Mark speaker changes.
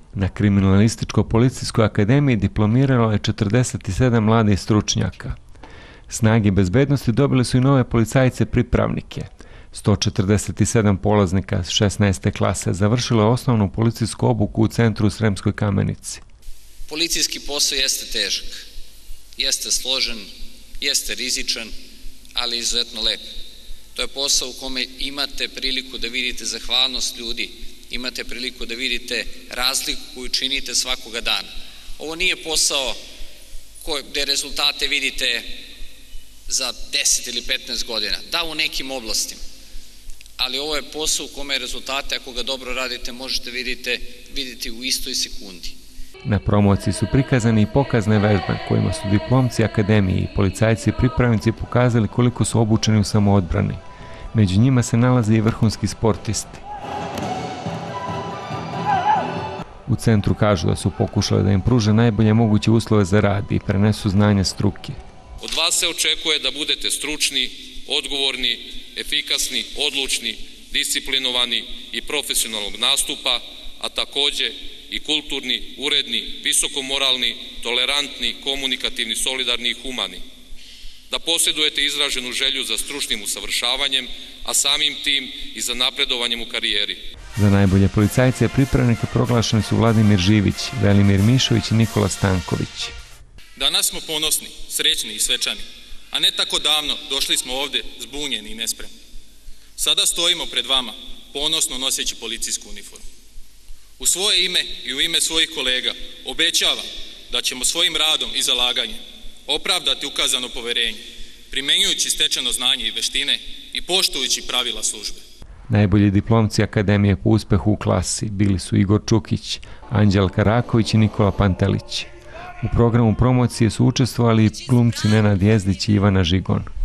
Speaker 1: Na Kriminalističko-policijskoj akademiji diplomiralo je 47 mladih stručnjaka. Snage bezbednosti dobili su i nove policajce pripravnike. 147 polaznika s 16. klase završilo je osnovnu policijsku obuku u centru u Sremskoj Kamenici.
Speaker 2: Policijski posao jeste težak, jeste složen, jeste rizičan, ali izuzetno lep. To je posao u kome imate priliku da vidite zahvalnost ljudi, imate priliku da vidite razliku koju činite svakoga dana. Ovo nije posao gde rezultate vidite za 10 ili 15 godina, da u nekim oblastima, ali ovo je posao u kome rezultate, ako ga dobro radite, možete vidjeti u istoj sekundi.
Speaker 1: Na promociji su prikazani i pokazne vežbe kojima su diplomci akademije i policajci i pripravnici pokazali koliko su obučeni u samoodbrani. Među njima se nalaze i vrhunski sportisti. U centru kažu da su pokušali da im pruže najbolje moguće uslove za rad i prenesu znanje struke.
Speaker 3: Od vas se očekuje da budete stručni, odgovorni, efikasni, odlučni, disciplinovani i profesionalnog nastupa, a takođe i kulturni, uredni, visokomoralni, tolerantni, komunikativni, solidarni i humani. Da posjedujete izraženu želju za stručnim usavršavanjem, a samim tim i za napredovanjem u karijeri.
Speaker 1: Za najbolje policajce i pripravnike proglašeni su Vladimir Živić, Velimir Mišović i Nikola Stanković.
Speaker 4: Danas smo ponosni, srećni i svečani, a ne tako davno došli smo ovdje zbunjeni i nespremni. Sada stojimo pred vama, ponosno noseći policijsku uniformu. U svoje ime i u ime svojih kolega obećavam da ćemo svojim radom i zalaganjem opravdati ukazano poverenje, primjenjujući stečeno znanje i veštine i poštujući pravila službe.
Speaker 1: Najbolji diplomci akademije po uspehu u klasi bili su Igor Čukić, Anđelka Raković i Nikola Pantelić. U programu promocije su učestvovali glumci Nenad Jezdić i Ivana Žigon.